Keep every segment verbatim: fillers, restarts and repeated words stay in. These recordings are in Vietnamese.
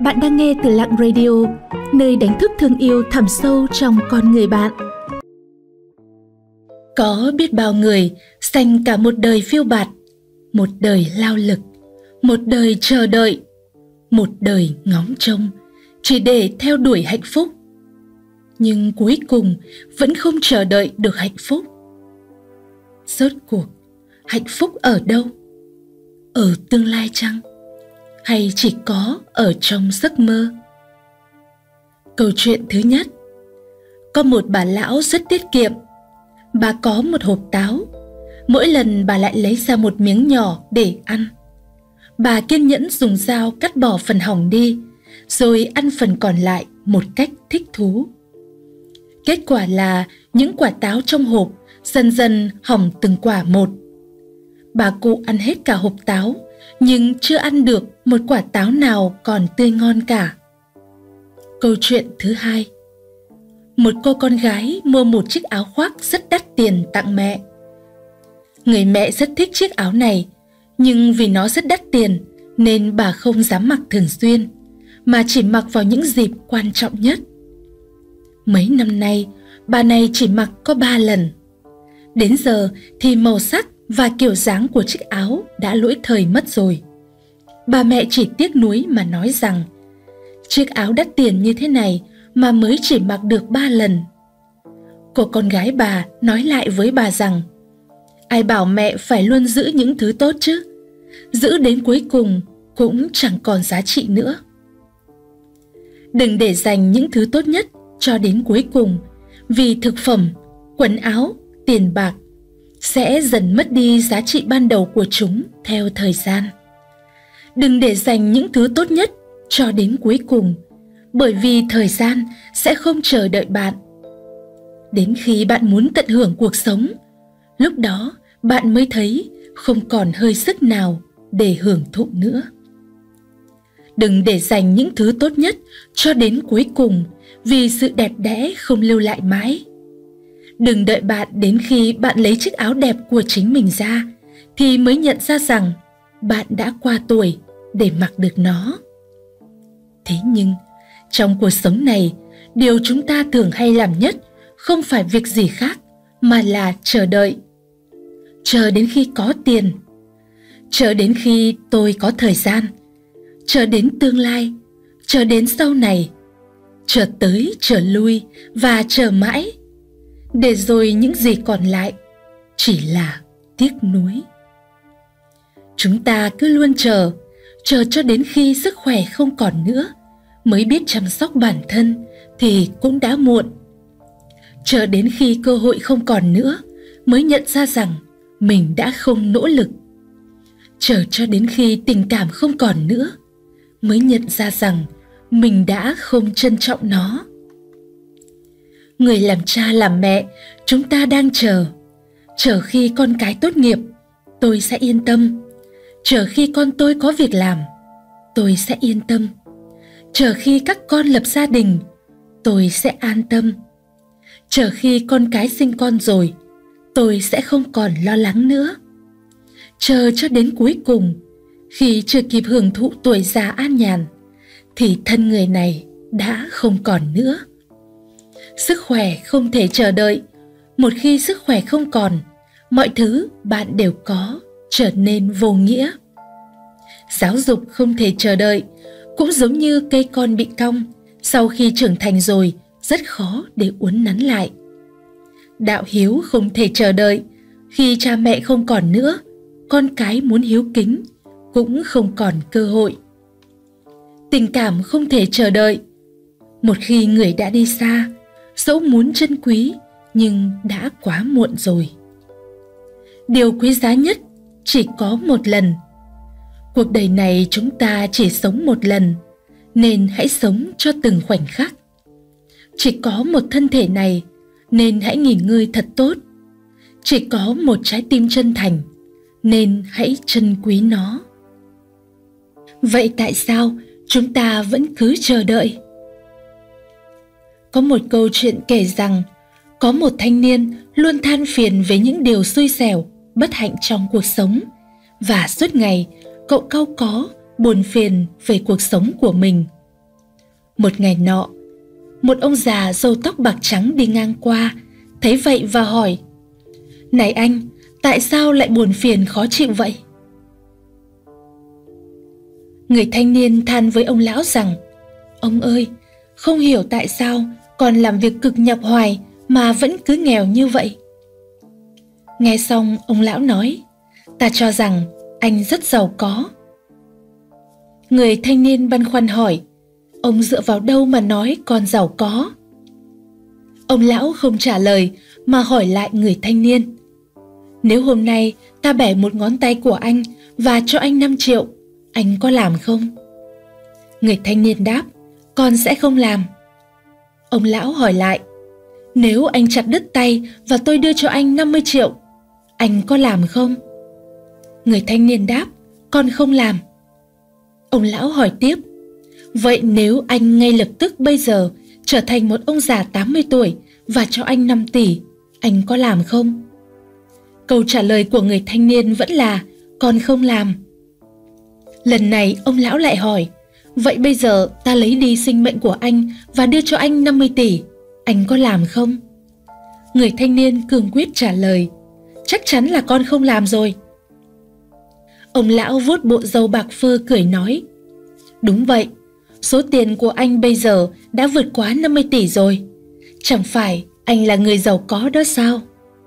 Bạn đang nghe Từ Lặng Radio, nơi đánh thức thương yêu thẳm sâu trong con người bạn. Có biết bao người dành cả một đời phiêu bạt, một đời lao lực, một đời chờ đợi, một đời ngóng trông, chỉ để theo đuổi hạnh phúc. Nhưng cuối cùng vẫn không chờ đợi được hạnh phúc. Rốt cuộc, hạnh phúc ở đâu? Ở tương lai chăng? Hay chỉ có ở trong giấc mơ? Câu chuyện thứ nhất. Có một bà lão rất tiết kiệm. Bà có một hộp táo. Mỗi lần bà lại lấy ra một miếng nhỏ để ăn. Bà kiên nhẫn dùng dao cắt bỏ phần hỏng đi, rồi ăn phần còn lại một cách thích thú. Kết quả là những quả táo trong hộp dần dần hỏng từng quả một. Bà cụ ăn hết cả hộp táo, nhưng chưa ăn được một quả táo nào còn tươi ngon cả. Câu chuyện thứ hai. Một cô con gái mua một chiếc áo khoác rất đắt tiền tặng mẹ. Người mẹ rất thích chiếc áo này, nhưng vì nó rất đắt tiền nên bà không dám mặc thường xuyên, mà chỉ mặc vào những dịp quan trọng nhất. Mấy năm nay, bà này chỉ mặc có ba lần. Đến giờ thì màu sắc và kiểu dáng của chiếc áo đã lỗi thời mất rồi. Bà mẹ chỉ tiếc nuối mà nói rằng chiếc áo đắt tiền như thế này mà mới chỉ mặc được ba lần. Cô con gái bà nói lại với bà rằng ai bảo mẹ phải luôn giữ những thứ tốt chứ, giữ đến cuối cùng cũng chẳng còn giá trị nữa. Đừng để dành những thứ tốt nhất cho đến cuối cùng, vì thực phẩm, quần áo, tiền bạc sẽ dần mất đi giá trị ban đầu của chúng theo thời gian. Đừng để dành những thứ tốt nhất cho đến cuối cùng, bởi vì thời gian sẽ không chờ đợi bạn. Đến khi bạn muốn tận hưởng cuộc sống, lúc đó bạn mới thấy không còn hơi sức nào để hưởng thụ nữa. Đừng để dành những thứ tốt nhất cho đến cuối cùng, vì sự đẹp đẽ không lưu lại mãi. Đừng đợi bạn đến khi bạn lấy chiếc áo đẹp của chính mình ra thì mới nhận ra rằng bạn đã qua tuổi để mặc được nó. Thế nhưng, trong cuộc sống này, điều chúng ta thường hay làm nhất không phải việc gì khác mà là chờ đợi. Chờ đến khi có tiền, chờ đến khi tôi có thời gian, chờ đến tương lai, chờ đến sau này, chờ tới, chờ lui và chờ mãi, để rồi những gì còn lại chỉ là tiếc nuối. Chúng ta cứ luôn chờ, chờ cho đến khi sức khỏe không còn nữa, mới biết chăm sóc bản thân thì cũng đã muộn. Chờ đến khi cơ hội không còn nữa, mới nhận ra rằng mình đã không nỗ lực. Chờ cho đến khi tình cảm không còn nữa, mới nhận ra rằng mình đã không trân trọng nó. Người làm cha làm mẹ, chúng ta đang chờ. Chờ khi con cái tốt nghiệp, tôi sẽ yên tâm. Chờ khi con tôi có việc làm, tôi sẽ yên tâm. Chờ khi các con lập gia đình, tôi sẽ an tâm. Chờ khi con cái sinh con rồi, tôi sẽ không còn lo lắng nữa. Chờ cho đến cuối cùng, khi chưa kịp hưởng thụ tuổi già an nhàn, thì thân người này đã không còn nữa. Sức khỏe không thể chờ đợi. Một khi sức khỏe không còn, mọi thứ bạn đều có trở nên vô nghĩa. Giáo dục không thể chờ đợi. Cũng giống như cây con bị cong, sau khi trưởng thành rồi rất khó để uốn nắn lại. Đạo hiếu không thể chờ đợi. Khi cha mẹ không còn nữa, con cái muốn hiếu kính cũng không còn cơ hội. Tình cảm không thể chờ đợi. Một khi người đã đi xa, dẫu muốn trân quý nhưng đã quá muộn rồi. Điều quý giá nhất chỉ có một lần. Cuộc đời này chúng ta chỉ sống một lần, nên hãy sống cho từng khoảnh khắc. Chỉ có một thân thể này, nên hãy nghỉ ngơi thật tốt. Chỉ có một trái tim chân thành, nên hãy trân quý nó. Vậy tại sao chúng ta vẫn cứ chờ đợi? Có một câu chuyện kể rằng, có một thanh niên luôn than phiền về những điều xui xẻo, bất hạnh trong cuộc sống, và suốt ngày cậu cau có, buồn phiền về cuộc sống của mình. Một ngày nọ, một ông già râu tóc bạc trắng đi ngang qua, thấy vậy và hỏi: "Này anh, tại sao lại buồn phiền khó chịu vậy?" Người thanh niên than với ông lão rằng: "Ông ơi, không hiểu tại sao còn làm việc cực nhọc hoài mà vẫn cứ nghèo như vậy." Nghe xong, ông lão nói: "Ta cho rằng anh rất giàu có." Người thanh niên băn khoăn hỏi: "Ông dựa vào đâu mà nói con giàu có?" Ông lão không trả lời mà hỏi lại người thanh niên: "Nếu hôm nay ta bẻ một ngón tay của anh và cho anh năm triệu, anh có làm không?" Người thanh niên đáp: "Con sẽ không làm." Ông lão hỏi lại: "Nếu anh chặt đứt tay và tôi đưa cho anh năm mươi triệu, anh có làm không?" Người thanh niên đáp: "Con không làm." Ông lão hỏi tiếp: "Vậy nếu anh ngay lập tức bây giờ trở thành một ông già tám mươi tuổi và cho anh năm tỷ, anh có làm không?" Câu trả lời của người thanh niên vẫn là: "Con không làm." Lần này ông lão lại hỏi: "Vậy bây giờ ta lấy đi sinh mệnh của anh và đưa cho anh năm mươi tỷ, anh có làm không?" Người thanh niên cương quyết trả lời: "Chắc chắn là con không làm rồi." Ông lão vuốt bộ râu bạc phơ cười nói: "Đúng vậy, số tiền của anh bây giờ đã vượt quá năm mươi tỷ rồi. Chẳng phải anh là người giàu có đó sao?"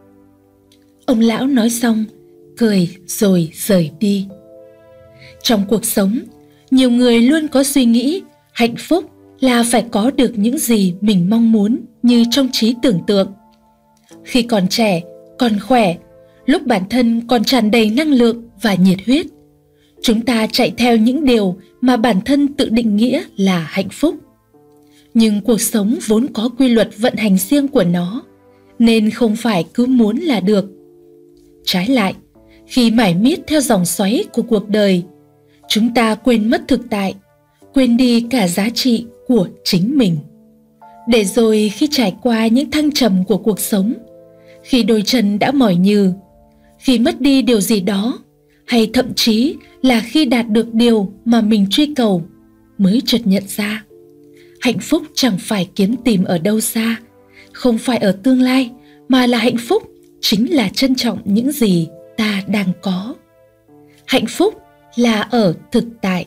Ông lão nói xong, cười rồi rời đi. Trong cuộc sống, nhiều người luôn có suy nghĩ hạnh phúc là phải có được những gì mình mong muốn như trong trí tưởng tượng. Khi còn trẻ, còn khỏe, lúc bản thân còn tràn đầy năng lượng và nhiệt huyết, chúng ta chạy theo những điều mà bản thân tự định nghĩa là hạnh phúc. Nhưng cuộc sống vốn có quy luật vận hành riêng của nó, nên không phải cứ muốn là được. Trái lại, khi mải miết theo dòng xoáy của cuộc đời, chúng ta quên mất thực tại, quên đi cả giá trị của chính mình. Để rồi khi trải qua những thăng trầm của cuộc sống, khi đôi chân đã mỏi nhừ, khi mất đi điều gì đó, hay thậm chí là khi đạt được điều mà mình truy cầu, mới chợt nhận ra hạnh phúc chẳng phải kiếm tìm ở đâu xa, không phải ở tương lai, mà là hạnh phúc chính là trân trọng những gì ta đang có. Hạnh phúc là ở thực tại.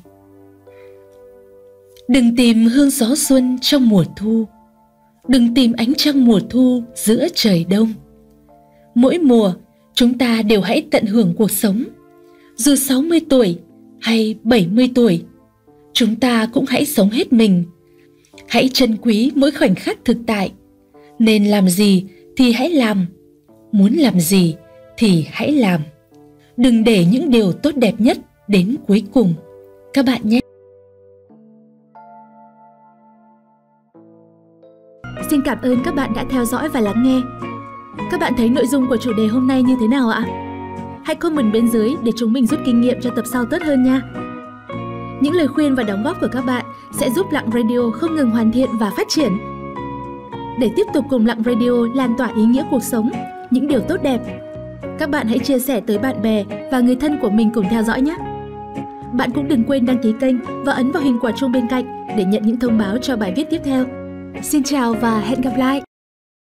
Đừng tìm hương gió xuân trong mùa thu, đừng tìm ánh trăng mùa thu giữa trời đông. Mỗi mùa, chúng ta đều hãy tận hưởng cuộc sống. Dù sáu mươi tuổi hay bảy mươi tuổi, chúng ta cũng hãy sống hết mình. Hãy trân quý mỗi khoảnh khắc thực tại. Nên làm gì thì hãy làm, muốn làm gì thì hãy làm. Đừng để những điều tốt đẹp nhất đến cuối cùng, các bạn nhé. Xin cảm ơn các bạn đã theo dõi và lắng nghe. Các bạn thấy nội dung của chủ đề hôm nay như thế nào ạ? Hãy comment bên dưới để chúng mình rút kinh nghiệm cho tập sau tốt hơn nha. Những lời khuyên và đóng góp của các bạn sẽ giúp Lặng Radio không ngừng hoàn thiện và phát triển. Để tiếp tục cùng Lặng Radio lan tỏa ý nghĩa cuộc sống, những điều tốt đẹp, các bạn hãy chia sẻ tới bạn bè và người thân của mình cùng theo dõi nhé. Bạn cũng đừng quên đăng ký kênh và ấn vào hình quả chuông bên cạnh để nhận những thông báo cho bài viết tiếp theo. Xin chào và hẹn gặp lại!